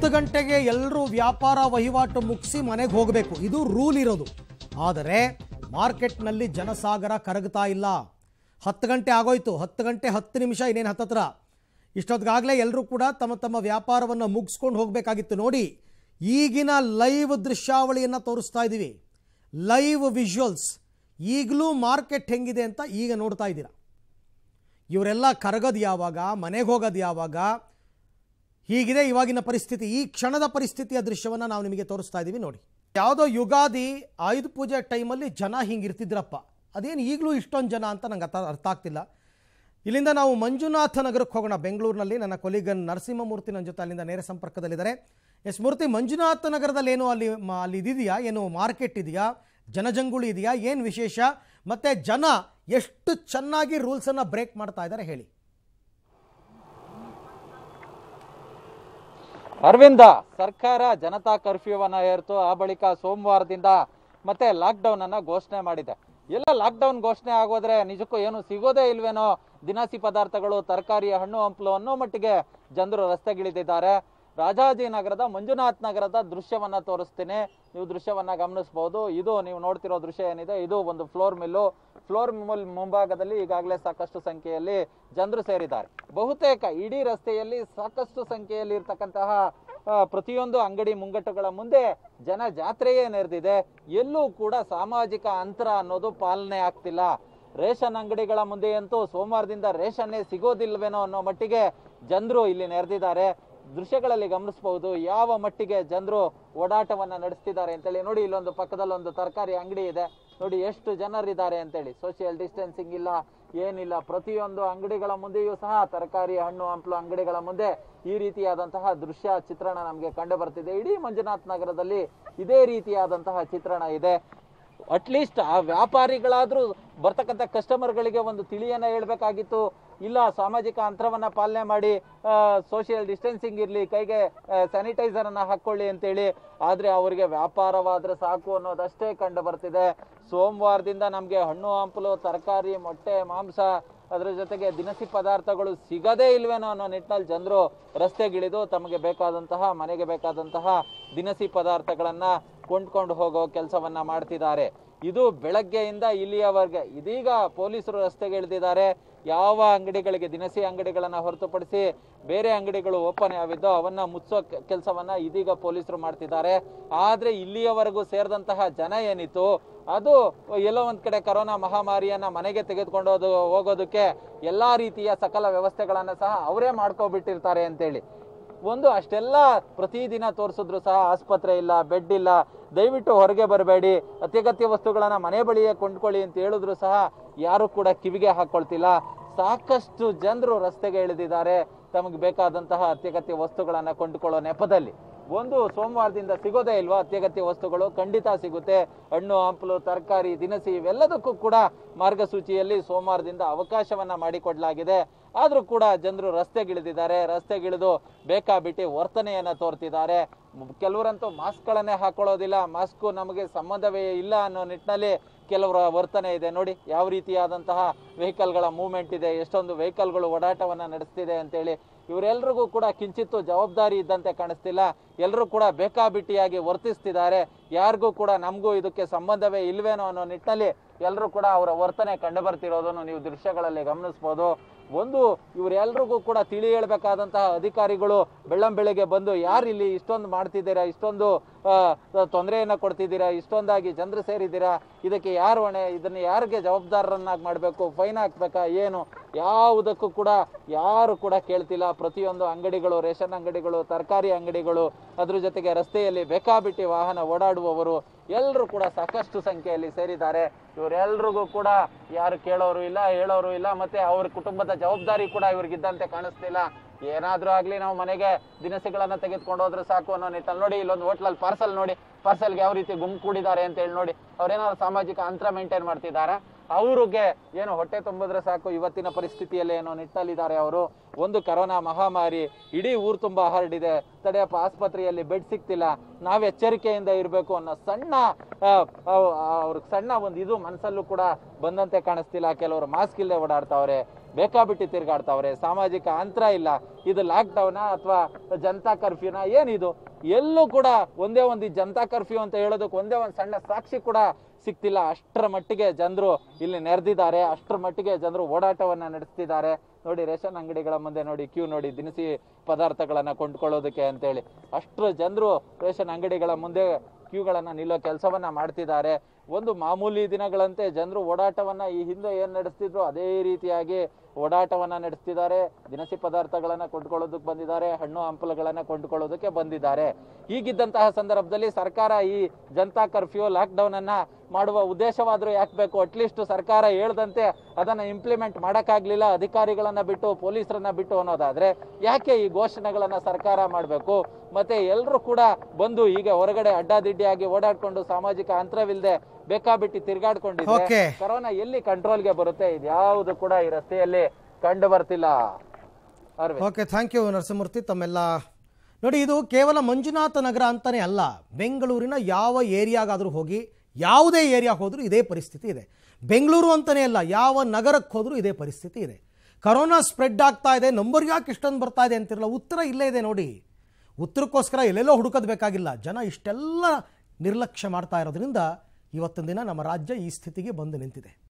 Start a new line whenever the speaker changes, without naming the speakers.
10 ಗಂಟೆಗೆ ಎಲ್ಲರೂ ವ್ಯಾಪಾರ ವಹಿವಾಟು ಮುಗಿಸಿ ಮನೆಗೆ ಹೋಗಬೇಕು, ಇದು ರೂಲ್ ಇರೋದು. ಆದರೆ ಮಾರ್ಕೆಟ್ನಲ್ಲಿ ಜನಸಾಗರ ಕರಗ್ತಾ ಇಲ್ಲ. 10 ಗಂಟೆ ಆಗೋಯ್ತು, 10 ಗಂಟೆ 10 ನಿಮಿಷ, ಇನ್ನೇನು ಹತ್ತತ್ರ. ಇಷ್ಟೊತ್ತಿಗಾಗಲೇ ಎಲ್ಲರೂ ಕೂಡ ತಮ್ಮ ತಮ್ಮ ವ್ಯಾಪಾರವನ್ನು ಮುಗಿಸ್ಕೊಂಡು ಹೋಗಬೇಕಾಗಿತ್ತು. ನೋಡಿ, ಈಗಿನ ಲೈವ್ ದೃಶ್ಯಾವಳಿಯನ್ನು ತೋರಿಸ್ತಾ ಇದ್ದೀವಿ, ಲೈವ್ ವಿಜುವಲ್ಸ್. ಈಗಲೂ ಮಾರ್ಕೆಟ್ ಹೆಂಗಿದೆ ಅಂತ ಈಗ ನೋಡ್ತಾ ಇದ್ದೀರಾ. ಇವರೆಲ್ಲ ಕರಗೋದು ಯಾವಾಗ, ಮನೆಗೆ ಹೋಗೋದು ಯಾವಾಗ, ಹೀಗಿದೆ ಇವಾಗಿನ ಪರಿಸ್ಥಿತಿ. ಈ ಕ್ಷಣದ ಪರಿಸ್ಥಿತಿಯ ದೃಶ್ಯವನ್ನು ನಾವು ನಿಮಗೆ ತೋರಿಸ್ತಾ ಇದ್ದೀವಿ. ನೋಡಿ, ಯಾವುದೋ ಯುಗಾದಿ ಆಯುಧ ಪೂಜೆ ಟೈಮಲ್ಲಿ ಜನ ಹಿಂಗಿರ್ತಿದ್ರಪ್ಪ, ಅದೇನು ಈಗಲೂ ಇಷ್ಟೊಂದು ಜನ ಅಂತ ನಂಗೆ ಅರ್ಥ ಆಗ್ತಿಲ್ಲ. ಇಲ್ಲಿಂದ ನಾವು ಮಂಜುನಾಥನಗರಕ್ಕೆ ಹೋಗೋಣ. ಬೆಂಗಳೂರಿನಲ್ಲಿ ನನ್ನ ಕೊಲಿಗನ್ ನರಸಿಂಹಮೂರ್ತಿ ನನ್ನ ಜೊತೆ ಅಲ್ಲಿಂದ ನೇರ ಸಂಪರ್ಕದಲ್ಲಿದ್ದಾರೆ. ಎಸ್ ಮೂರ್ತಿ, ಮಂಜುನಾಥನಗರದಲ್ಲಿ ಏನು ಅಲ್ಲಿ ಇದೆಯಾ, ಏನು ಮಾರ್ಕೆಟ್ ಇದೆಯಾ, ಜನಜಂಗುಳಿ ಇದೆಯಾ, ಏನು ವಿಶೇಷ? ಮತ್ತು ಜನ ಎಷ್ಟು ಚೆನ್ನಾಗಿ ರೂಲ್ಸನ್ನು ಬ್ರೇಕ್ ಮಾಡ್ತಾ ಇದ್ದಾರೆ ಹೇಳಿ.
ಅರವಿಂದ, ಸರ್ಕಾರ ಜನತಾ ಕರ್ಫ್ಯೂವನ್ನ ಹೇರ್ತು. ಆ ಬಳಿಕ ಸೋಮವಾರದಿಂದ ಮತ್ತೆ ಲಾಕ್ಡೌನ್ ಅನ್ನ ಘೋಷಣೆ ಮಾಡಿದೆ. ಎಲ್ಲ ಲಾಕ್ಡೌನ್ ಘೋಷಣೆ ಆಗೋದ್ರೆ ನಿಜಕ್ಕೂ ಏನು ಸಿಗೋದೇ ಇಲ್ವೇನೋ, ದಿನಸಿ ಪದಾರ್ಥಗಳು, ತರಕಾರಿ, ಹಣ್ಣು ಹಂಪಲು ಅನ್ನೋ ಮಟ್ಟಿಗೆ ಜನರು ರಸ್ತೆಗಿಳಿದಿದ್ದಾರೆ. ರಾಜಾಜಿನಗರದ ಮಂಜುನಾಥನಗರದ ದೃಶ್ಯವನ್ನ ತೋರಿಸ್ತೀನಿ, ನೀವು ದೃಶ್ಯವನ್ನ ಗಮನಿಸಬಹುದು. ಇದು ನೀವು ನೋಡ್ತಿರೋ ದೃಶ್ಯ ಏನಿದೆ, ಇದು ಒಂದು ಫ್ಲೋರ್ ಮಿಲ್ ಮುಂಭಾಗದಲ್ಲಿ ಈಗಾಗಲೇ ಸಾಕಷ್ಟು ಸಂಖ್ಯೆಯಲ್ಲಿ ಜನರು ಸೇರಿದ್ದಾರೆ. ಬಹುತೇಕ ಇಡೀ ರಸ್ತೆಯಲ್ಲಿ ಸಾಕಷ್ಟು ಸಂಖ್ಯೆಯಲ್ಲಿ ಇರ್ತಕ್ಕಂತಹ ಪ್ರತಿಯೊಂದು ಅಂಗಡಿ ಮುಂಗಟ್ಟುಗಳ ಮುಂದೆ ಜನ ಜಾತ್ರೆಯೇ ನೆರೆದಿದೆ. ಎಲ್ಲೂ ಕೂಡ ಸಾಮಾಜಿಕ ಅಂತರ ಅನ್ನೋದು ಪಾಲನೆ ಆಗ್ತಿಲ್ಲ. ರೇಷನ್ ಅಂಗಡಿಗಳ ಮುಂದೆಯಂತೂ ಸೋಮವಾರದಿಂದ ರೇಷನ್ನೇ ಸಿಗೋದಿಲ್ವೇನೋ ಅನ್ನೋ ಮಟ್ಟಿಗೆ ಜನರು ಇಲ್ಲಿ ನೆರೆದಿದ್ದಾರೆ. ದೃಶ್ಯಗಳಲ್ಲಿ ಗಮನಿಸಬಹುದು ಯಾವ ಮಟ್ಟಿಗೆ ಜನರು ಓಡಾಟವನ್ನ ನಡೆಸ್ತಿದ್ದಾರೆ ಅಂತೇಳಿ. ನೋಡಿ, ಇಲ್ಲೊಂದು ಪಕ್ಕದಲ್ಲಿ ಒಂದು ತರಕಾರಿ ಅಂಗಡಿ ಇದೆ, ನೋಡಿ ಎಷ್ಟು ಜನರಿದ್ದಾರೆ ಅಂತೇಳಿ. ಸೋಷಿಯಲ್ ಡಿಸ್ಟೆನ್ಸಿಂಗ್ ಇಲ್ಲ, ಏನಿಲ್ಲ. ಪ್ರತಿಯೊಂದು ಅಂಗಡಿಗಳ ಮುಂದೆಯೂ ಸಹ ತರಕಾರಿ, ಹಣ್ಣು ಹಂಪಲು ಅಂಗಡಿಗಳ ಮುಂದೆ ಈ ರೀತಿಯಾದಂತಹ ದೃಶ್ಯ ಚಿತ್ರಣ ನಮಗೆ ಕಂಡು ಬರ್ತಿದೆ. ಇಡೀ ಮಂಜುನಾಥ್ ನಗರದಲ್ಲಿ ಇದೇ ರೀತಿಯಾದಂತಹ ಚಿತ್ರಣ ಇದೆ. ಅಟ್ಲೀಸ್ಟ್ ಆ ವ್ಯಾಪಾರಿಗಳಾದ್ರೂ ಬರ್ತಕ್ಕಂಥ ಕಸ್ಟಮರ್ಗಳಿಗೆ ಒಂದು ತಿಳಿಯನ್ನ ಹೇಳ್ಬೇಕಾಗಿತ್ತು. ಇಲ್ಲ, ಸಾಮಾಜಿಕ ಅಂತರವನ್ನ ಪಾಲನೆ ಮಾಡಿ, ಸೋಷಿಯಲ್ ಡಿಸ್ಟೆನ್ಸಿಂಗ್ ಇರಲಿ, ಕೈಗೆ ಸ್ಯಾನಿಟೈಸರ್ ಅನ್ನ ಹಾಕೊಳ್ಳಿ ಅಂತೇಳಿ. ಆದ್ರೆ ಅವರಿಗೆ ವ್ಯಾಪಾರವಾದ್ರೆ ಸಾಕು ಅನ್ನೋದಷ್ಟೇ ಕಂಡು ಬರ್ತಿದೆ. ಸೋಮವಾರದಿಂದ ನಮ್ಗೆ ಹಣ್ಣು ಹಂಪಲು, ತರಕಾರಿ, ಮೊಟ್ಟೆ, ಮಾಂಸ, ಅದರ ಜೊತೆಗೆ ದಿನಸಿ ಪದಾರ್ಥಗಳು ಸಿಗದೇ ಇಲ್ವೇನೋ ಅನ್ನೋ ನಿಟ್ಟಿನಲ್ಲಿ ಜನರು ರಸ್ತೆಗಿಳಿದು ತಮಗೆ ಬೇಕಾದಂತಹ, ಮನೆಗೆ ಬೇಕಾದಂತಹ ದಿನಸಿ ಪದಾರ್ಥಗಳನ್ನ ಕೊಂಡ್ಕೊಂಡು ಹೋಗೋ ಕೆಲಸವನ್ನ ಮಾಡ್ತಿದ್ದಾರೆ. ಇದು ಬೆಳಗ್ಗೆಯಿಂದ ಇಲ್ಲಿಯವರೆಗೆ. ಇದೀಗ ಪೊಲೀಸರು ರಸ್ತೆಗೆ ಇಳಿದಿದ್ದಾರೆ. ಯಾವ ಅಂಗಡಿಗಳಿಗೆ, ದಿನಸಿ ಅಂಗಡಿಗಳನ್ನ ಹೊರತುಪಡಿಸಿ ಬೇರೆ ಅಂಗಡಿಗಳು ಓಪನ್ ಯಾವಿದ್ದೋ ಅವನ್ನ ಮುಚ್ಚೋ ಕೆಲಸವನ್ನ ಇದೀಗ ಪೊಲೀಸರು ಮಾಡ್ತಿದ್ದಾರೆ. ಆದ್ರೆ ಇಲ್ಲಿಯವರೆಗೂ ಸೇರಿದಂತಹ ಜನ ಏನಿತ್ತು, ಅದು ಎಲ್ಲೋ ಒಂದ್ ಕಡೆ ಕರೋನಾ ಮಹಾಮಾರಿಯನ್ನ ಮನೆಗೆ ತೆಗೆದುಕೊಂಡು ಹೋಗೋದಕ್ಕೆ ಎಲ್ಲಾ ರೀತಿಯ ಸಕಲ ವ್ಯವಸ್ಥೆಗಳನ್ನ ಸಹ ಅವರೇ ಮಾಡ್ಕೊಬಿಟ್ಟಿರ್ತಾರೆ ಅಂತೇಳಿ. ಒಂದು ಅಷ್ಟೆಲ್ಲ ಪ್ರತಿದಿನ ತೋರಿಸಿದ್ರು ಸಹ ಆಸ್ಪತ್ರೆ ಇಲ್ಲ, ಬೆಡ್ ಇಲ್ಲ, ದಯವಿಟ್ಟು ಹೊರಗೆ ಬರಬೇಡಿ, ಅತ್ಯಗತ್ಯ ವಸ್ತುಗಳನ್ನ ಮನೆ ಬಳಿಯೇ ಕೊಂಡ್ಕೊಳ್ಳಿ ಅಂತ ಹೇಳಿದ್ರು ಸಹ ಯಾರು ಕೂಡ ಕಿವಿಗೆ ಹಾಕೊಳ್ತಿಲ್ಲ. ಸಾಕಷ್ಟು ಜನರು ರಸ್ತೆಗೆ ಇಳಿದಿದ್ದಾರೆ ತಮಗೆ ಬೇಕಾದಂತಹ ಅತ್ಯಗತ್ಯ ವಸ್ತುಗಳನ್ನ ಕೊಂಡುಕೊಳ್ಳೋ ನೆಪದಲ್ಲಿ. ಒಂದು, ಸೋಮವಾರದಿಂದ ಸಿಗೋದೇ ಇಲ್ವಾ ಅತ್ಯಗತ್ಯ ವಸ್ತುಗಳು? ಖಂಡಿತ ಸಿಗುತ್ತೆ. ಹಣ್ಣು ಹಂಪಲು, ತರಕಾರಿ, ದಿನಸಿ ಇವೆಲ್ಲದಕ್ಕೂ ಕೂಡ ಮಾರ್ಗಸೂಚಿಯಲ್ಲಿ ಸೋಮವಾರದಿಂದ ಅವಕಾಶವನ್ನ ಮಾಡಿಕೊಡ್ಲಾಗಿದೆ. ಆದ್ರೂ ಕೂಡ ಜನರು ರಸ್ತೆಗಿಳಿದಿದ್ದಾರೆ. ರಸ್ತೆಗಿಳಿದು ಬೇಕಾಬಿಟ್ಟಿ ವರ್ತನೆಯನ್ನ ತೋರ್ತಿದ್ದಾರೆ. ಕೆಲವರಂತೂ ಮಾಸ್ಕ್ಗಳನ್ನೇ ಹಾಕೊಳ್ಳೋದಿಲ್ಲ, ಮಾಸ್ಕ್ ನಮಗೆ ಸಂಬಂಧವೇ ಇಲ್ಲ ಅನ್ನೋ ನಿಟ್ಟಿನಲ್ಲಿ ಕೆಲವರ ವರ್ತನೆ ಇದೆ. ನೋಡಿ ಯಾವ ರೀತಿಯಾದಂತಹ ವೆಹಿಕಲ್ಗಳ ಮೂವ್ಮೆಂಟ್ ಇದೆ, ಎಷ್ಟೊಂದು ವೆಹಿಕಲ್ಗಳು ಓಡಾಟವನ್ನ ನಡೆಸ್ತಿದೆ ಅಂತೇಳಿ. ಇವರೆಲ್ರಿಗೂ ಕೂಡ ಕಿಂಚಿತ್ತು ಜವಾಬ್ದಾರಿ ಇದ್ದಂತೆ ಕಾಣಿಸ್ತಿಲ್ಲ. ಎಲ್ಲರೂ ಕೂಡ ಬೇಕಾಬಿಟ್ಟಿಯಾಗಿ ವರ್ತಿಸ್ತಿದ್ದಾರೆ. ಯಾರಿಗೂ ಕೂಡ ನಮಗೂ ಇದಕ್ಕೆ ಸಂಬಂಧವೇ ಇಲ್ವೇನೋ ಅನ್ನೋ ನಿಟ್ಟಿನಲ್ಲಿ ಎಲ್ಲರೂ ಕೂಡ ಅವರ ವರ್ತನೆ ಕಂಡು ಬರ್ತಿರೋದನ್ನು ನೀವು ದೃಶ್ಯಗಳಲ್ಲಿ ಗಮನಿಸ್ಬೋದು. ಒಂದು, ಇವರೆಲ್ರಿಗೂ ಕೂಡ ತಿಳಿ ಹೇಳ್ಬೇಕಾದಂತಹ ಅಧಿಕಾರಿಗಳು ಬೆಳ್ಳಂಬೆಳಿಗ್ಗೆ ಬಂದು ಯಾರು ಇಲ್ಲಿ ಇಷ್ಟೊಂದು ಮಾಡ್ತಿದ್ದೀರಾ, ಇಷ್ಟೊಂದು ತೊಂದರೆಯನ್ನ ಕೊಡ್ತಿದ್ದೀರಾ, ಇಷ್ಟೊಂದಾಗಿ ಜನರು ಸೇರಿದ್ದೀರಾ, ಇದಕ್ಕೆ ಯಾರು ಹೊಣೆ, ಇದನ್ನ ಯಾರಿಗೆ ಜವಾಬ್ದಾರರನ್ನಾಗಿ ಮಾಡಬೇಕು, ಫೈನ್ ಹಾಕ್ಬೇಕಾ, ಏನು ಯಾವುದಕ್ಕೂ ಕೂಡ ಯಾರು ಕೂಡ ಕೇಳ್ತಿಲ್ಲ. ಪ್ರತಿಯೊಂದು ಅಂಗಡಿಗಳು, ರೇಷನ್ ಅಂಗಡಿಗಳು, ತರಕಾರಿ ಅಂಗಡಿಗಳು, ಅದ್ರ ಜೊತೆಗೆ ರಸ್ತೆಯಲ್ಲಿ ಬೇಕಾಬಿಟ್ಟಿ ವಾಹನ ಓಡಾಡುವವರು ಎಲ್ಲರೂ ಕೂಡ ಸಾಕಷ್ಟು ಸಂಖ್ಯೆಯಲ್ಲಿ ಸೇರಿದ್ದಾರೆ. ಇವರೆಲ್ರಿಗೂ ಕೂಡ ಯಾರು ಕೇಳೋರು ಇಲ್ಲ, ಹೇಳೋರು ಇಲ್ಲ, ಮತ್ತೆ ಅವ್ರ ಕುಟುಂಬದ ಜವಾಬ್ದಾರಿ ಕೂಡ ಇವ್ರಿಗಿದ್ದಂತೆ ಕಾಣಿಸ್ತಿಲ್ಲ. ಏನಾದ್ರೂ ಆಗ್ಲಿ ನಾವು ಮನೆಗೆ ದಿನಸಿಗಳನ್ನ ತೆಗೆದುಕೊಂಡು ಹೋದ್ರೆ ಸಾಕು ಅನ್ನೋ ನಿಟ್ಟಲ್ಲಿ. ನೋಡಿ, ಇಲ್ಲೊಂದು ಹೋಟ್ಲಲ್ಲಿ ಪಾರ್ಸಲ್ ನೋಡಿ, ಪಾರ್ಸಲ್ಗೆ ಯಾವ ರೀತಿ ಗುಂಪು ಕೂಡಿದ್ದಾರೆ ಅಂತ ಹೇಳಿ. ನೋಡಿ, ಅವ್ರೇನಾದ್ರು ಸಾಮಾಜಿಕ ಅಂತರ ಮೇಂಟೈನ್ ಮಾಡ್ತಿದ್ದಾರೆ. ಅವ್ರಿಗೆ ಏನು ಹೊಟ್ಟೆ ತುಂಬಿದ್ರೆ ಸಾಕು ಇವತ್ತಿನ ಪರಿಸ್ಥಿತಿಯಲ್ಲಿ ಏನೋ ನಿಟ್ಟಲ್ಲಿದ್ದಾರೆ ಅವರು. ಒಂದು ಕರೋನಾ ಮಹಾಮಾರಿ ಇಡೀ ಊರು ತುಂಬಾ ಹರಡಿದೆ, ತಡೆಯಪ್ಪ ಆಸ್ಪತ್ರೆಯಲ್ಲಿ ಬೆಡ್ ಸಿಗ್ತಿಲ್ಲ, ನಾವ್ ಎಚ್ಚರಿಕೆಯಿಂದ ಇರಬೇಕು ಅನ್ನೋ ಅವ್ರಿಗೆ ಸಣ್ಣ ಒಂದು ಇದು ಮನಸ್ಸಲ್ಲೂ ಕೂಡ ಬಂದಂತೆ ಕಾಣಿಸ್ತಿಲ್ಲ. ಕೆಲವರು ಮಾಸ್ಕ್ ಇಲ್ಲದೆ ಓಡಾಡ್ತಾವ್ರೆ, ಬೇಕಾಬಿಟ್ಟಿ ತಿರ್ಗಾಡ್ತಾವ್ರೆ, ಸಾಮಾಜಿಕ ಅಂತರ ಇಲ್ಲ, ಇದು ಲಾಕ್ ಡೌನ್ ಅಥವಾ ಜನತಾ ಕರ್ಫ್ಯೂನ ಏನಿದು? ಎಲ್ಲೂ ಕೂಡ ಒಂದೇ ಒಂದು ಜನತಾ ಕರ್ಫ್ಯೂ ಅಂತ ಹೇಳೋದಕ್ಕೆ ಒಂದೇ ಒಂದು ಸಣ್ಣ ಸಾಕ್ಷಿ ಕೂಡ ಸಿಕ್ತಿಲ್ಲ. ಅಷ್ಟರ ಮಟ್ಟಿಗೆ ಜನರು ಇಲ್ಲಿ ನೆರೆದಿದ್ದಾರೆ, ಅಷ್ಟರ ಮಟ್ಟಿಗೆ ಜನರು ಓಡಾಟವನ್ನ ನಡೆಸ್ತಿದ್ದಾರೆ. ನೋಡಿ ರೇಷನ್ ಅಂಗಡಿಗಳ ಮುಂದೆ ನೋಡಿ ಕ್ಯೂ ನೋಡಿ, ದಿನಸಿ ಪದಾರ್ಥಗಳನ್ನ ಕೊಂಡ್ಕೊಳ್ಳೋದಕ್ಕೆ ಅಂತೇಳಿ ಅಷ್ಟರ ಜನರು ರೇಷನ್ ಅಂಗಡಿಗಳ ಮುಂದೆ ಕ್ಯೂಗಳನ್ನ ನಿಲ್ಲೋ ಕೆಲಸವನ್ನ ಮಾಡ್ತಿದ್ದಾರೆ. ಒಂದು ಮಾಮೂಲಿ ದಿನಗಳಂತೆ ಜನರು ಓಡಾಟವನ್ನ ಈ ಹಿಂದೆ ಏನ್ ನಡೆಸ್ತಿದ್ರು ಅದೇ ರೀತಿಯಾಗಿ ಓಡಾಟವನ್ನ ನಡೆಸ್ತಿದ್ದಾರೆ. ದಿನಸಿ ಪದಾರ್ಥಗಳನ್ನ ಕೊಂಡ್ಕೊಳ್ಳೋದಕ್ಕೆ ಬಂದಿದ್ದಾರೆ, ಹಣ್ಣು ಹಂಪಲುಗಳನ್ನ ಕೊಂಡ್ಕೊಳ್ಳೋದಕ್ಕೆ ಬಂದಿದ್ದಾರೆ. ಹೀಗಿದ್ದಂತಹ ಸಂದರ್ಭದಲ್ಲಿ ಸರ್ಕಾರ ಈ ಜನತಾ ಕರ್ಫ್ಯೂ ಲಾಕ್ ಡೌನ್ ಅನ್ನ ಮಾಡುವ ಉದ್ದೇಶವಾದ್ರೂ ಯಾಕೆ ಬೇಕು? ಅಟ್ಲೀಸ್ಟ್ ಸರ್ಕಾರ ಹೇಳ್ದಂತೆ ಅದನ್ನ ಇಂಪ್ಲಿಮೆಂಟ್ ಮಾಡಕ್ಕಾಗ್ಲಿಲ್ಲ, ಅಧಿಕಾರಿಗಳನ್ನ ಬಿಟ್ಟು ಪೊಲೀಸರನ್ನ ಬಿಟ್ಟು ಅನ್ನೋದಾದ್ರೆ ಯಾಕೆ ಈ ಘೋಷಣೆಗಳನ್ನ ಸರ್ಕಾರ ಮಾಡಬೇಕು? ಮತ್ತೆ ಎಲ್ಲರೂ ಕೂಡ ಬಂದು ಈಗ ಹೊರಗಡೆ ಅಡ್ಡಾದಿಡ್ಡಿಯಾಗಿ ಓಡಾಡ್ಕೊಂಡು ಸಾಮಾಜಿಕ ಅಂತರವಿಲ್ಲದೆ ಬೇಕಾಬಿಟ್ಟಿ ತಿರ್ಗಾಡ್ಕೊಂಡಿದ್ರೆ ಕೊರೋನಾ ಎಲ್ಲಿ ಕಂಟ್ರೋಲ್ಗೆ ಬರುತ್ತೆ? ಇದ್ಯಾವುದು ಕೂಡ ಈ ರಸ್ತೆಯಲ್ಲಿ ಕಂಡು ಬರ್ತಿಲ್ಲ.
Okay, thank you Narasimhamurthy. ತಮ್ಮೆಲ್ಲ ನೋಡಿ, ಇದು ಕೇವಲ ಮಂಜುನಾಥನಗರ ಅಂತಾನೆ ಅಲ್ಲ, ಬೆಂಗಳೂರಿನ ಯಾವ ಏರಿಯಾಗಾದರೂ ಹೋಗಿ, ಯಾವುದೇ ಏರಿಯಾಗೆ ಹೋದರೂ ಇದೇ ಪರಿಸ್ಥಿತಿ ಇದೆ. ಬೆಂಗಳೂರು ಅಂತಲೇ ಅಲ್ಲ, ಯಾವ ನಗರಕ್ಕೆ ಹೋದರೂ ಇದೇ ಪರಿಸ್ಥಿತಿ ಇದೆ. ಕರೋನಾ ಸ್ಪ್ರೆಡ್ ಆಗ್ತಾ ಇದೆ, ನಂಬರ್ ಯಾಕೆ ಇಷ್ಟೊಂದು ಬರ್ತಾ ಇದೆ ಅಂತಿರಲ್ಲ, ಉತ್ತರ ಇಲ್ಲೇ ಇದೆ ನೋಡಿ. ಉತ್ತರಕ್ಕೋಸ್ಕರ ಎಲ್ಲೆಲ್ಲೋ ಹುಡುಕೋದು ಬೇಕಾಗಿಲ್ಲ. ಜನ ಇಷ್ಟೆಲ್ಲ ನಿರ್ಲಕ್ಷ್ಯ ಮಾಡ್ತಾ ಇರೋದ್ರಿಂದ ಇವತ್ತಿನ ದಿನ ನಮ್ಮ ರಾಜ್ಯ ಈ ಸ್ಥಿತಿಗೆ ಬಂದು ನಿಂತಿದೆ.